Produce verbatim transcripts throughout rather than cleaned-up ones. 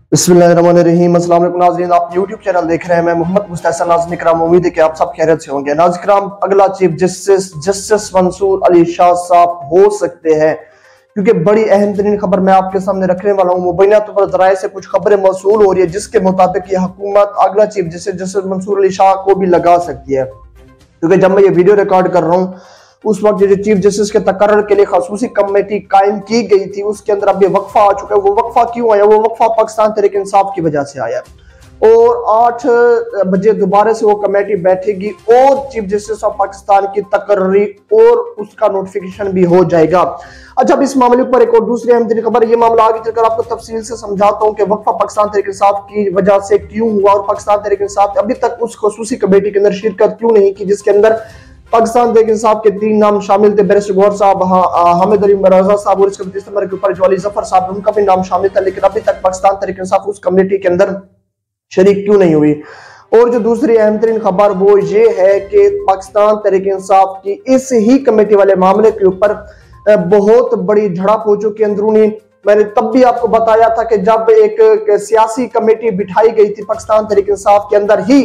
बिस्मिल्लाहिर्रहमानिर्रहीम। अस्सलाम वालेकुम नाज़रीन, आप यूट्यूब चैनल देख रहे हैं। मैं मोहम्मद मुस्तैसन नाज़रीन इकराम, उम्मीद है कि आप सब खैरियत से होंगे। नाज़रीन इकराम, अगला chief justice justice Mansoor Ali Shah साहब हो सकते हैं, क्योंकि बड़ी अहम तरीन खबर मैं आपके सामने रखने वाला हूँ। मुबैना तौर पर जराए से कुछ खबरें मौसूल हो रही है जिसके मुताबिक ये हुकूमत अगला chief justice justice Mansoor Ali Shah को भी लगा सकती है, क्योंकि जब मैं ये वीडियो रिकॉर्ड कर रहा हूँ उस वक्त जो चीफ जस्टिस के तकर्रर के लिए खसूसी कमेटी कायम की गई थी उसके अंदर अब ये वक्फा आ चुका है। वो वक्फा क्यों आया? वो वक्फा पाकिस्तान तहरीक इंसाफ की वजह से आया और आठ बजे दोबारा से वो कमेटी बैठेगी और चीफ जस्टिस ऑफ पाकिस्तान की तकर्री और उसका नोटिफिकेशन भी हो जाएगा। अच्छा, अब इस मामले पर एक और दूसरी अहम तरीन खबर, ये मामला आगे चलकर आपको तफसील से समझाता हूँ कि वक्फा पाकिस्तान तहरीक इंसाफ की वजह से क्यों हुआ और पाकिस्तान तहरीक इंसाफ अभी तक उस खसूसी कमेटी के अंदर शिरकत क्यों नहीं की जिसके अंदर पाकिस्तान तहरीक इंसाफ के तीन नाम शामिल थे। बैरिस्टर गौहर साहब, हामिद अली रजा साहब और इसके नंबर के ऊपर जो अली जफर साहब, उनका भी नाम शामिल था, लेकिन अभी तक पाकिस्तान तहरीक इंसाफ उस कमेटी के अंदर शरीक क्यों नहीं हुई। और जो दूसरी अहम तरीन खबर वो ये है कि पाकिस्तान तहरीक इंसाफ की इस ही कमेटी वाले मामले के ऊपर बहुत बड़ी झड़प हो चुकी है अंदरूनी। मैंने तब भी आपको बताया था कि जब एक सियासी कमेटी बिठाई गई थी पाकिस्तान तहरीक इंसाफ के अंदर ही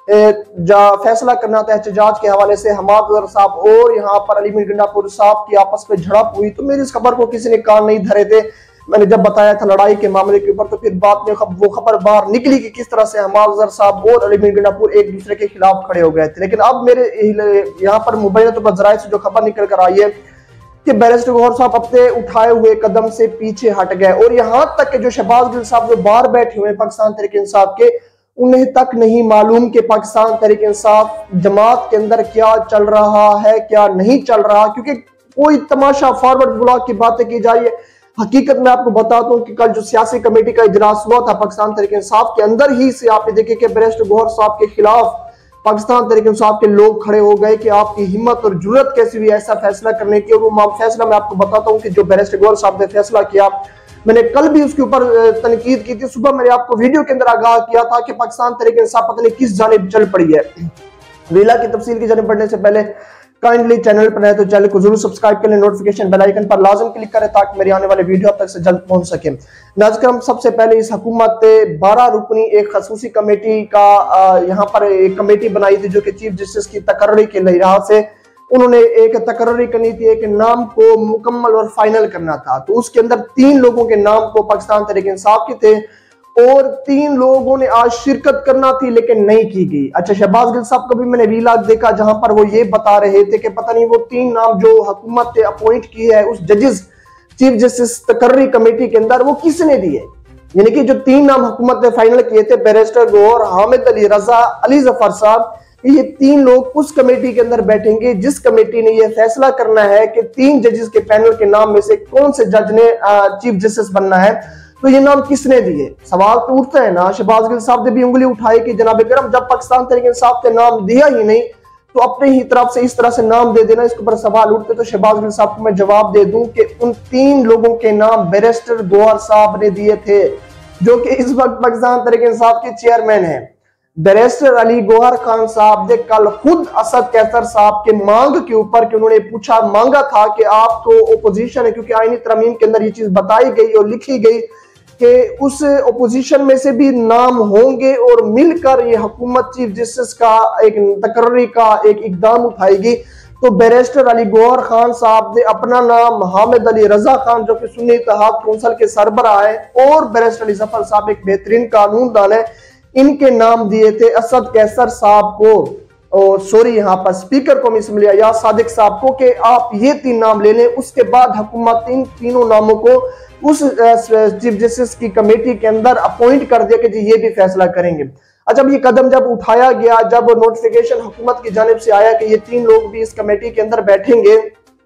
जा फैसला करना था एहतजाज के हवाले से, हमाद साहब और यहाँ पर अली मीर गंडापुर साहब की आपस में झड़प हुई तो मेरी इस खबर को किसी ने कान नहीं धरे थे। मैंने जब बताया था लड़ाई के मामले के ऊपर तो फिर बाद में वो खबर बाहर निकली कि किस तरह से हमाद साहब और अली मीर गंडापुर एक दूसरे के खिलाफ खड़े हो गए थे। लेकिन अब मेरे यहाँ पर मुबैना तौर पर जराए से जो खबर निकल कर आई है कि बैरिस्टर गौहर साहब अपने उठाए हुए कदम से पीछे हट गए और यहाँ तक कि जो शहबाज गिल साहब जो बाहर बैठे हुए पाकिस्तान तहरीक इंसाफ के, उन्हें तक नहीं मालूम कि पाकिस्तान तहरीक इंसाफ जमात के अंदर क्या चल रहा है क्या नहीं चल रहा, क्योंकि कोई तमाशा फॉरवर्ड ब्लॉक की बातें की जा रही है। हकीकत में आपको बताता हूं कि कल जो सियासी कमेटी का इजलास हुआ था पाकिस्तान तहरीक इंसाफ के अंदर ही से आपने देखे कि बैरिस्टर गौहर साहब के खिलाफ पाकिस्तान तहरीक इंसाफ के लोग खड़े हो गए कि आपकी हिम्मत और जुर्रत कैसी हुई ऐसा फैसला करने की। और वो फैसला मैं आपको बताता हूँ कि जो बैरिस्टर गौहर साहब ने फैसला किया, मैंने कल भी उसके ऊपर तनकीद की थी। सुबह मैंने आपको वीडियो के अंदर आगाह किया था कि पाकिस्तान तहरीक इंसाफ पता नहीं किस जानिब चल पड़ी है। वीला की तफसील की जानिब बढ़ने से पहले काइंडली चैनल पर है तो चैनल को जरूर सब्सक्राइब कर लें, नोटिफिकेशन बेल आइकन पर लाजम क्लिक करें ताकि मेरे आने वाले वीडियो आप तक से जल्द पहुंच सके। नाज़रीन, हम सबसे पहले इस हुकूमत बारह रुकनी एक खसूसी कमेटी का यहाँ पर एक कमेटी बनाई थी जो कि चीफ जस्टिस की तकर्री के लिहाज से उन्होंने एक तकर्री करनी थी, एक नाम को मुकम्मल और फाइनल करना था। तो उसके अंदर तीन लोगों के नाम को पाकिस्तान तहरीक इंसाफ के थे और तीन लोगों ने आज शिरकत करना थी लेकिन नहीं की गई। अच्छा, शहबाज गिल साहब को भी मैंने वीलाग देखा जहां पर वो ये बता रहे थे कि पता नहीं वो तीन नाम जो हुकूमत ने अपॉइंट की है उस जजेस चीफ जस्टिस तकर्री कमेटी के अंदर वो किसने दिए, यानी कि जो तीन नाम हुकूमत ने फाइनल किए थे बैरिस्टर गौहर, हामिद अली रजा, अली जफर साहब, ये तीन लोग उस कमेटी के अंदर बैठेंगे जिस कमेटी ने यह फैसला करना है कि तीन जजेस के पैनल के नाम में से कौन से जज ने चीफ जस्टिस बनना है। तो ये नाम किसने दिए? सवाल तो उठता है ना। शहबाज गिल साहब ने भी उंगली उठाई कि जनाब गरम जब पाकिस्तान तहरीक इंसाफ ने नाम दिया ही नहीं तो अपने ही तरफ से इस तरह से नाम दे देना, इसके ऊपर सवाल उठते। तो शहबाज गिल साहब को मैं जवाब दे दूं कि उन तीन लोगों के नाम बैरिस्टर गौहर साहब ने दिए थे जो कि इस वक्त पाकिस्तान तहरीक इंसाफ के चेयरमैन है। बैरिस्टर अली गौहर खान साहब ने कल खुद असद कैसर साहब के मांग के ऊपर कि उन्होंने पूछा मांगा था कि आप तो ओपोजिशन है, क्योंकि आईनी तरमीम के अंदर ये चीज बताई गई और लिखी गई कि उस ओपोजिशन में से भी नाम होंगे और मिलकर ये हुकूमत चीफ जस्टिस का एक तकर्री का एक इकदाम उठाएगी। तो बैरिस्टर अली गौहर खान साहब ने अपना नाम हामिद अली रजा खान जो कि सुन्नी इत्तेहाद कौंसिल के सरबराह है और बैरिस्टर अली जफर साहब एक बेहतरीन कानूनदान है, इनके नाम दिए थे असद कैसर साहब को और सॉरी यहाँ पर स्पीकर कौमी असम्बली या सादिक साहब को कि आप ये तीन नाम ले लें। उसके बाद हुकूमत इन तीनों नामों को उस चीफ जस्टिस की कमेटी के अंदर अपॉइंट कर दिया कि जी ये भी फैसला करेंगे। अच्छा, अब ये कदम जब उठाया गया, जब नोटिफिकेशन हुकूमत की जानिब से आया कि ये तीन लोग भी इस कमेटी के अंदर बैठेंगे,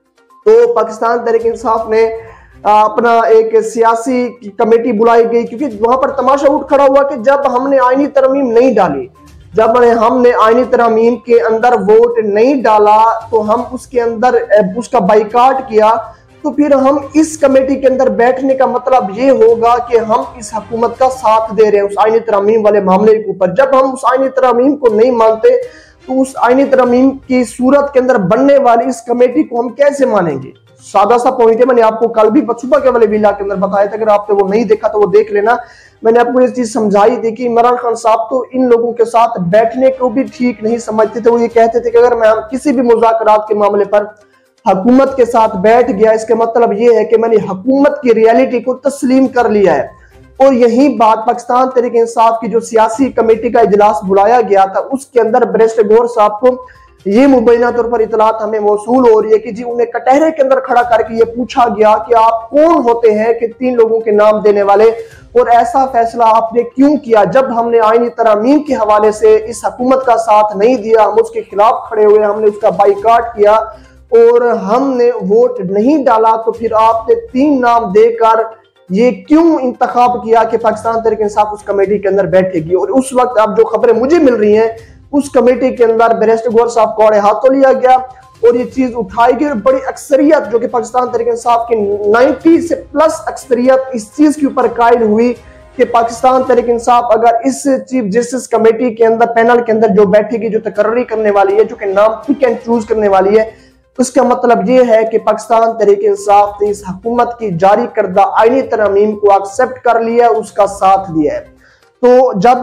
तो पाकिस्तान तहरीक इंसाफ ने अपना एक सियासी कमेटी बुलाई गई, क्योंकि वहां पर तमाशा उठ खड़ा हुआ कि जब हमने आईनी तरमीम नहीं डाली, जब हमने आईनी तरमीम के अंदर वोट नहीं डाला तो हम उसके अंदर उसका बाइकाट किया, तो फिर हम इस कमेटी के अंदर बैठने का मतलब ये होगा कि हम इस हुकूमत का साथ दे रहे हैं उस आईनी तरमीम वाले मामले के ऊपर। जब हम उस आईनी तरमीम को नहीं मानते तो उस आईनी तरमीम की सूरत के अंदर बनने वाली इस कमेटी को हम कैसे मानेंगे? सादा सा पॉइंट है, मैंने आपको कल भी सुबह के वाले वीला के अंदर बताया था, अगर आपने वो नहीं देखा तो वो देख लेना। मैंने आपको ये चीज समझाई थी कि इमरान खान साहब तो इन लोगों के साथ बैठने को भी ठीक नहीं समझते थे। वो ये कहते थे कि अगर मैं किसी भी मुज़ाकरात के मामले पर हुकूमत के साथ बैठ गया, इसके मतलब ये है कि मैंने हुकूमत की रियलिटी को तस्लीम कर लिया है। और यही बात पाकिस्तान तहरीक इंसाफ की जो सियासी कमेटी का इजलास बुलाया गया था, उसके अंदर बैरिस्टर गौहर साहब को ये मुबैना तौर पर इतलात हमें मौसूल हो रही है कि जी उन्हें कटहरे के अंदर खड़ा करके ये पूछा गया कि आप कौन होते हैं कि तीन लोगों के नाम देने वाले, और ऐसा फैसला आपने क्यों किया जब हमने आईनी तरामीम के हवाले से इस हुकूमत का साथ नहीं दिया, हम उसके खिलाफ खड़े हुए, हमने उसका बाइकाट किया और हमने वोट नहीं डाला, तो फिर आपने तीन नाम देकर ये क्यों इंतखाब किया कि पाकिस्तान तहरीक इंसाफ उस कमेटी के अंदर बैठेगी। और उस वक्त अब जो खबरें मुझे मिल रही हैं, उस कमेटी के अंदर बैरिस्टर गौहर साहब को आड़े हाथों लिया गया और ये चीज उठाई गई। बड़ी अक्सरियत जो कि पाकिस्तान तहरीक इंसाफ की नब्बे से प्लस अक्सरियत इस चीज के ऊपर कायल हुई कि पाकिस्तान तहरीक इंसाफ अगर इस चीफ जस्टिस कमेटी के अंदर, पैनल के अंदर जो बैठेगी, जो तकर्री करने वाली है, जो कि नाम पिक एंड चूज करने वाली है, उसका मतलब ये है कि पाकिस्तान तहरीक इंसाफ ने इस हुकूमत की जारी करदा आईनी तरमीम को एक्सेप्ट कर लिया, उसका साथ दिया है। तो जब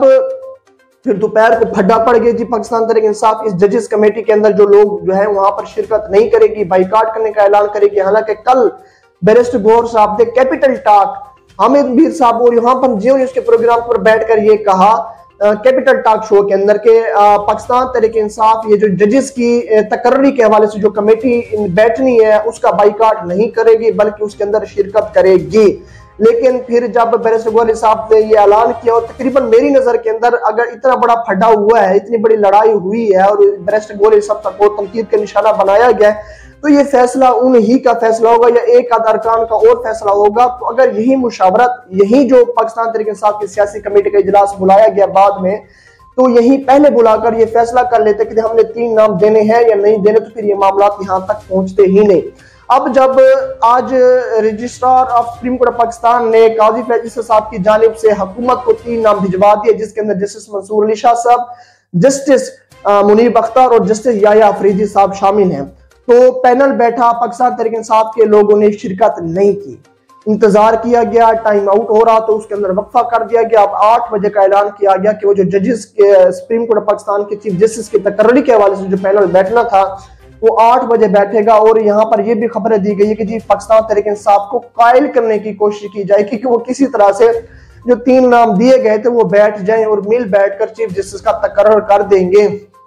फिर दोपहर को फड्डा पड़ गई जी, पाकिस्तान तहरीक इंसाफ इस जजेस कमेटी के अंदर जो लोग जो है वहां पर शिरकत नहीं करेगी, बाइकाट करने का ऐलान करेगी। हालांकि कल बैरिस्टर गौहर साहब ने कैपिटल टॉक हामिद मीर साहब और यहाँ पर जियो न्यूज के प्रोग्राम पर बैठकर ये कहा कैपिटल टॉक शो के अंदर के पाकिस्तान तहरीक इंसाफ ये जो जजेस की तकर्री के हवाले से जो कमेटी बैठनी है उसका बाइकाट नहीं करेगी, बल्कि उसके अंदर शिरकत करेगी। लेकिन फिर जब बैरिस्टर गौहर साहब ने ये ऐलान किया, और तकरीबन मेरी नजर के अंदर अगर इतना बड़ा फड्डा हुआ है, इतनी बड़ी लड़ाई हुई है और बैरिस्टर गौहर साहब तक को तनकीद का निशाना बनाया गया है, तो ये फैसला उन्हीं का फैसला होगा या एक आध अरकान का और फैसला होगा। तो अगर यही मुशावरत, यही जो पाकिस्तान तहरीक इंसाफ की सियासी कमेटी का इजलास बुलाया गया बाद में, तो यही पहले बुलाकर ये फैसला कर लेते कि हमने तीन नाम देने हैं या नहीं देने, तो फिर ये मामला यहाँ तक पहुंचते ही नहीं। अब जब आज registrar of supreme court Pakistan ने काजी फैज़ साहब की जानिब से हुकूमत को तीन नाम भिजवा दिए, जिसके अंदर जस्टिस मंसूर अली शाह साहब, जस्टिस मुनीब अख्तर और जस्टिस याया अफरीदी साहब शामिल हैं, तो पैनल बैठा, पाकिस्तान तहरीक इंसाफ के लोगों ने शिरकत नहीं की, इंतजार किया गया, टाइम आउट हो रहा तो उसके अंदर वक्फा कर दिया गया। अब आठ बजे का ऐलान किया गया कि वो जो जजेस के सुप्रीम कोर्ट पाकिस्तान के चीफ जस्टिस की तकर्री के हवाले से जो पैनल बैठना था वो आठ बजे बैठेगा। और यहाँ पर यह भी खबरें दी गई है कि जी पाकिस्तान तहरीक इंसाफ को कायल करने की कोशिश की जाएगी कि वो किसी तरह से जो तीन नाम दिए गए थे वो बैठ जाएं और मिल बैठकर चीफ जस्टिस का तकर्र कर देंगे।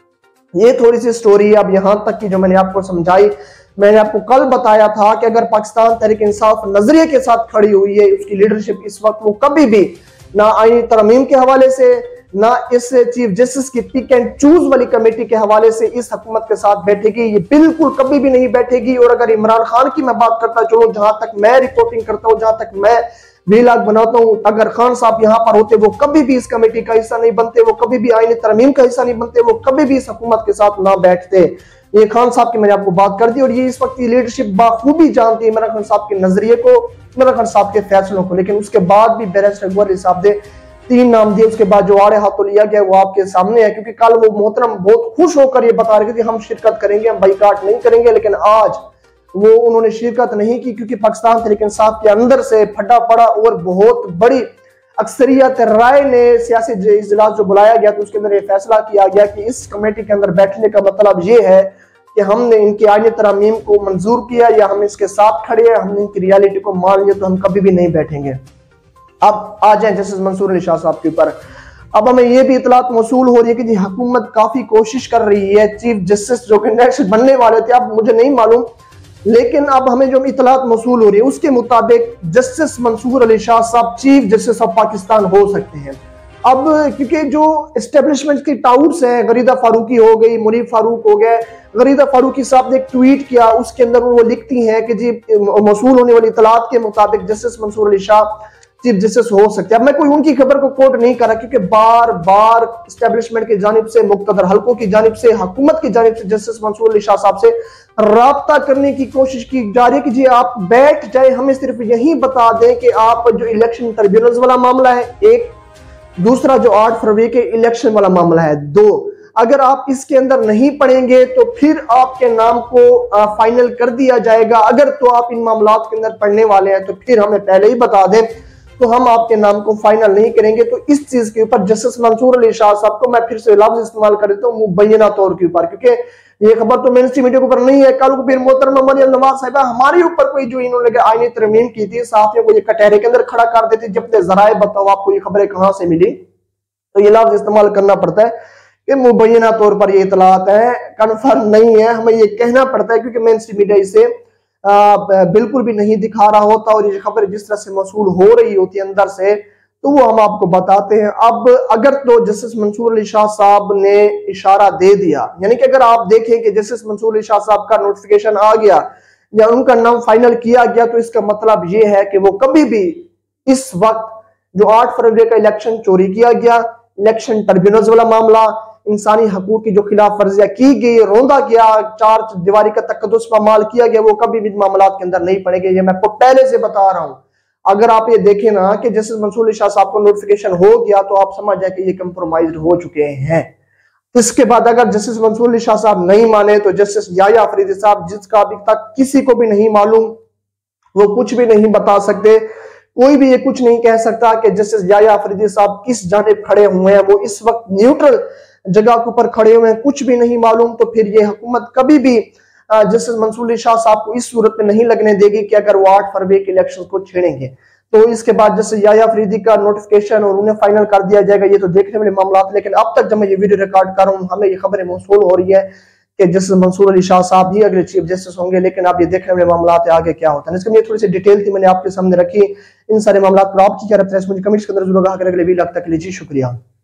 ये थोड़ी सी स्टोरी अब यहाँ तक की जो मैंने आपको समझाई। मैंने आपको कल बताया था कि अगर पाकिस्तान तहरीक इंसाफ नजरिए के साथ खड़ी हुई है, उसकी लीडरशिप इस वक्त वो कभी भी ना आईनी तरमीम के हवाले से, ना इस चीफ जस्टिस की पिक एंड चूज वाली कमेटी के हवाले से इस हुकूमत के साथ बैठेगी, ये बिल्कुल कभी भी नहीं बैठेगी। और अगर इमरान खान की मैं बात करता चलूं, जहां तक मैं रिपोर्टिंग करता हूं, जहां तक मैं वीलाग बनाता हूं, अगर खान साहब यहाँ पर होते वो कभी भी इस कमेटी का हिस्सा नहीं बनते, वो कभी भी आईनी तरमीम का हिस्सा नहीं बनते, वो कभी भी इस हुकूमत के साथ ना बैठते। ये खान साहब की मैंने आपको बात कर दी और ये इस वक्त की लीडरशिप बाखूबी जानती है इमरान खान साहब के नजरिए को, इमरान खान साहब के फैसलों को। लेकिन उसके बाद भी बैरिस्टर गौहर साहब ने तीन नाम दिए, उसके बाद जो आड़े हाथों लिया गया वो आपके सामने है। क्योंकि कल वो मोहतरम बहुत खुश होकर ये बता रहे थे हम शिरकत करेंगे, हम बाइकाट नहीं करेंगे, लेकिन आज वो उन्होंने शिरकत नहीं की क्योंकि पाकिस्तान तहरीक इंसाफ के अंदर से फटा पड़ा और बहुत बड़ी अक्सरियत राय ने सियासी इजलास जो बुलाया गया तो उसके अंदर ये फैसला किया गया कि इस कमेटी के अंदर बैठने का मतलब ये है कि हमने इनकी आईनी तरमीम को मंजूर किया या हम इसके साथ खड़े हैं, हमने इनकी रियलिटी को मान लिया, तो हम कभी भी नहीं बैठेंगे। अब आ जाए जस्टिस मंसूर अली शाह साहब के ऊपर। अब हमें यह भी इतलात मौसूल हो रही है कि जी हुकूमत काफी कोशिश कर रही है, चीफ जस्टिस जो कि नेक्स्ट बनने वाले थे, अब मुझे नहीं मालूम, लेकिन अब हमें जो इतलात मौसूल हो रही है उसके मुताबिक जस्टिस मंसूर अली शाह साहब चीफ जस्टिस ऑफ पाकिस्तान हो सकते हैं। अब क्योंकि जो एस्टेब्लिशमेंट की टाउट्स हैं, गरीदा फारूकी हो गई, मुनीब फारूक हो गए, गरीदा फारूकी साहब ने एक ट्वीट किया, उसके अंदर वो लिखती हैं कि जी मौसूल होने वाली इतलात के मुताबिक justice Mansoor Ali Shah chief justice हो सकते हैं। अब मैं कोई उनकी खबर को कोट नहीं कर रहा क्योंकि बार बार एस्टेब्लिशमेंट की जानिब से, मुक्तदर हल्कों की जानिब से, हुकूमत की जानिब से जस्टिस मंसूर अली शाह साहब से राब्ता करने की कोशिश की जा रही है कि जी आप बैठ जाए, हमें सिर्फ यही बता दें कि आप जो इलेक्शन ट्रिब्यूनल्स वाला मामला है एक, दूसरा जो आठ फरवरी के इलेक्शन वाला मामला है दो, अगर आप इसके अंदर नहीं पढ़ेंगे तो फिर आपके नाम को फाइनल कर दिया जाएगा। अगर तो आप इन मामलात के अंदर पढ़ने वाले हैं तो फिर हमें पहले ही बता दें। तो हम आपके नाम को फाइनल नहीं करेंगे। तो इस चीज के ऊपर जस्टिस मंसूर अली शाह साहब को मैं फिर से लफ्ज इस्तेमाल कर देता हूँ मुबैना तौर के ऊपर, क्योंकि ये खबर तो मेन स्ट्रीम मीडिया के ऊपर नहीं है। कल को फिर मोहतरमा मरियम नवाज साहिबा हमारे ऊपर कोई जो इन्होंने आईनी तरमीम की थी, साथियों को ये कटहरे के अंदर खड़ा कर देती, जब तक जराए बताओ आपको ये खबरें कहां से मिली। तो ये लफ्ज इस्तेमाल करना पड़ता है कि मुबैना तौर पर ये इतलात है, कन्फर्म नहीं है, हमें ये कहना पड़ता है क्योंकि मेन स्ट्रीम मीडिया इसे आ, बिल्कुल भी नहीं दिखा रहा होता और ये खबर जिस तरह से मौसूल हो रही होती है अंदर से, तो वो हम आपको बताते हैं। अब अगर तो जस्टिस मंसूर अली शाह साहब ने इशारा दे दिया, यानी कि अगर आप देखें कि जस्टिस मंसूर अली शाह साहब का नोटिफिकेशन आ गया या उनका नाम फाइनल किया गया, तो इसका मतलब ये है कि वो कभी भी इस वक्त जो आठ फरवरी का इलेक्शन चोरी किया गया, इलेक्शन ट्रिब्यूनल वाला मामला, इंसानी हकूक की जो खिलाफ वर्जियां की गई, रोंदा गया, चार दीवारी का तकद्दुस पामाल किया गया, वो कभी भी मामलात के अंदर नहीं पड़ेंगे। ये मैं आपको पहले से बता रहा हूं। अगर आप ये देखें ना कि जस्टिस मंसूर अली शाह साहब को नोटिफिकेशन हो गया, तो आप समझ जाए कि ये कंप्रोमाइज हो चुके हैं। इसके बाद अगर जस्टिस मंसूर अली शाह साहब नहीं माने, तो जस्टिस याया अफरीदी साहब, जिसका अभी तक किसी को भी नहीं मालूम, वो कुछ भी नहीं बता सकते, कोई भी ये कुछ नहीं कह सकता कि जस्टिस याया अफरीदी साहब किस जानिब खड़े हुए हैं, वो इस वक्त न्यूट्रल जगह के ऊपर खड़े हुए हैं, कुछ भी नहीं मालूम। तो फिर ये हुकूमत कभी भी जस्टिस मंसूर अली शाह साहब को इस सूरत में नहीं लगने देगी कि अगर वो आठ फरवरी के इलेक्शन को छेड़ेंगे। तो इसके बाद जस्टिस याया अफरीदी का नोटिफिकेशन और उन्हें फाइनल कर दिया जाएगा, ये तो देखने वाले मामला। लेकिन अब तक जब मैं ये वीडियो रिकॉर्ड कर रहा हूँ, हमें ये खबरें मौसूल हो रही है कि जस्टिस मंसूर अली शाह साहब ही अगले चीफ जस्टिस होंगे। लेकिन अब ये देखने वाले मामला आगे क्या होता है, इसके लिए थोड़ी सी डिटेल थी, मैंने आपके सामने रखी। इन सारे मामला पर आपकी क्या राय है, मुझे कमेंट्स के अंदर जरूर कहा करें। अगले वीडियो तक के लिए जी शुक्रिया।